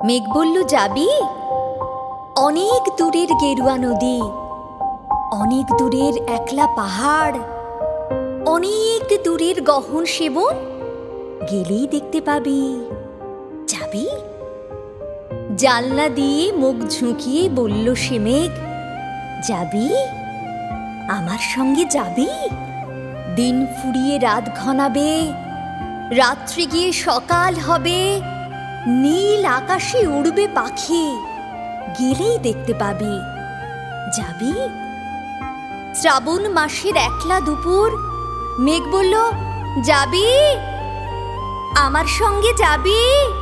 মেঘ বলল, যাবি? অনেক দূরের গেরুয়া নদী, অনেক দূরের একলা পাহাড়, অনেক দূরের গহন সেবন গেলেই দেখতে পাবি। যাবি? জানলা দিয়ে মুখ ঝুঁকিয়ে বলল সে মেঘ, যাবি? আমার সঙ্গে যাবি? দিন ফুরিয়ে রাত ঘনাবে, রাত্রি গিয়ে সকাল হবে, নীল আকাশে উড়বে পাখি, গেলেই দেখতে পাবি। যাবি? শ্রাবণ মাসের একলা দুপুর মেঘ বলল, যাবি? আমার সঙ্গে যাবি?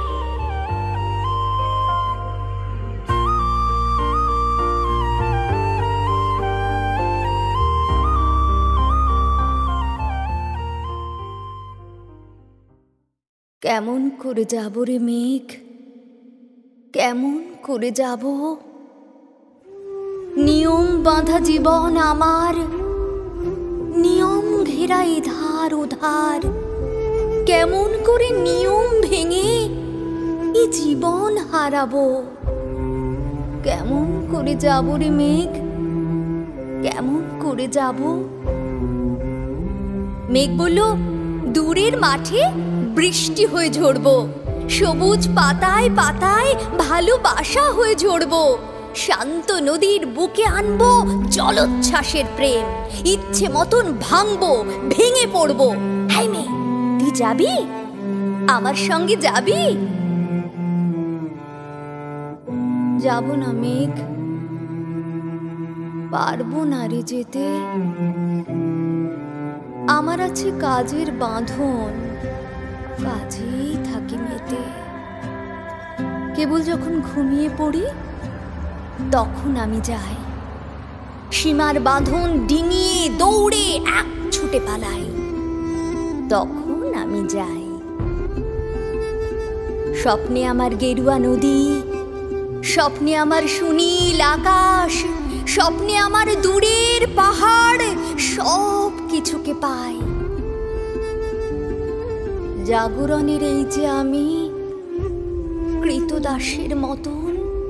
কেমন করে যাব রে মেঘ, কেমন করে যাব? নিয়ম বাঁধা জীবন আমার, নিয়ম ঘেরা এধার ওধার, কেমন করে নিয়ম ভেঙে এ জীবন হারাবো? কেমন করে যাব রে মেঘ, কেমন করে যাব? মেঘ বলল, দূরের মাঠে বৃষ্টি হয়ে ঝরবো, সবুজ পাতায় পাতায় ভালোবাসা হয়ে ঝরবো, শান্ত নদীর বুকে আনবো জলোচ্ছ্বাসের প্রেম, ইচ্ছে মতন ভাঙবো, ভেঙে পড়বো। হাই মেয়ে, তুই যাবি? আমার সঙ্গে যাবি? যাব না মেঘ, পারবো না রে যেতে। আমার আছে কাজের বাঁধন, কাজেই থাকি মেতে। কেবল যখন ঘুমিয়ে পড়ি তখন আমি যাই, সীমার বাঁধন ডিঙিয়ে দৌড়ে এক ছুটে পালাই, তখন আমি যাই। স্বপ্নে আমার গেরুয়া নদী, স্বপ্নে আমার সুনীল আকাশ, স্বপ্নে আমার দূরের পাহাড়, সব কিছুকে পাই। জাগরণের এই যে আমি কৃতদাসের মতন,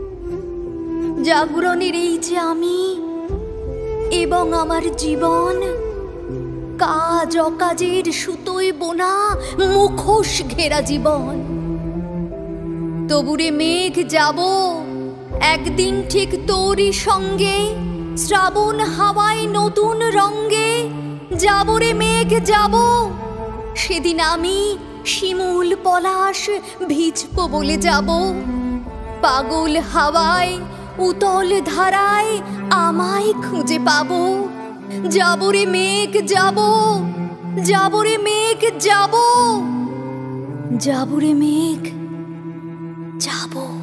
জাগরণের এই যে আমি এবং আমার জীবন, কাজ অকাজের সুতোয় বোনা মুখোশ ঘেরা জীবন। তবুরে মেঘ যাব একদিন ঠিক তোরই সঙ্গে, শ্রাবণ হাওয়ায় নতুন রঙ্গে। যাব রে মেঘ যাব, সেদিন আমি শিমুল পলাশ ভিজব বলে যাব। পাগল হাওয়ায় উতল ধারায় আমায় খুঁজে পাবো। যাব রে মেঘ যাব, যাব রে মেঘ যাব, যাব রে মেঘ যাব।